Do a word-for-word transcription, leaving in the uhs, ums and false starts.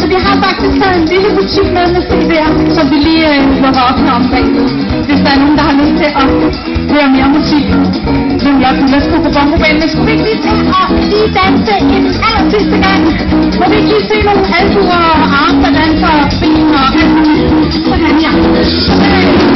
vi har faktisk taget en lille butik med med C D'er, som vi lige øh, lukker op her om bagved. Hvis der er nogen, der har lyst til at høre mere musik, så jeg kunne lade på bongobanen. Men skulle vi ikke lige tage og lige danse en aller sidste gang? Må vi ikke lige se nogle albuer og arme, der danser og ben og alt muligt? Sådan her.